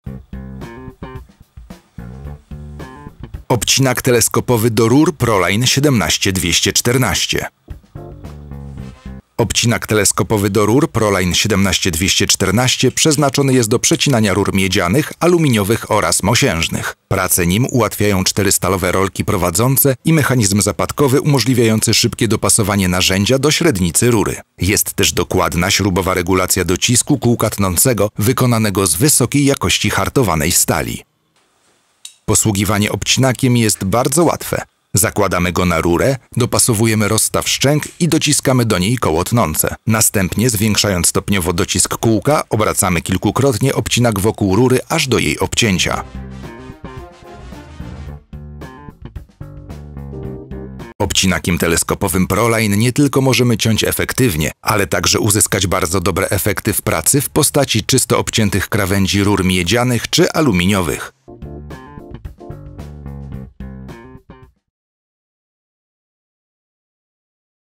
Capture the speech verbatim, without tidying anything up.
Obcinak teleskopowy do rur Proline siedemnaście dwieście czternaście. Obcinak teleskopowy do rur Proline siedemnaście dwieście czternaście przeznaczony jest do przecinania rur miedzianych, aluminiowych oraz mosiężnych. Pracę nim ułatwiają cztery stalowe rolki prowadzące i mechanizm zapadkowy umożliwiający szybkie dopasowanie narzędzia do średnicy rury. Jest też dokładna śrubowa regulacja docisku kółka tnącego wykonanego z wysokiej jakości hartowanej stali. Posługiwanie obcinakiem jest bardzo łatwe. Zakładamy go na rurę, dopasowujemy rozstaw szczęk i dociskamy do niej koło tnące. Następnie, zwiększając stopniowo docisk kółka, obracamy kilkukrotnie obcinak wokół rury aż do jej obcięcia. Obcinakiem teleskopowym Proline nie tylko możemy ciąć efektywnie, ale także uzyskać bardzo dobre efekty w pracy w postaci czysto obciętych krawędzi rur miedzianych czy aluminiowych.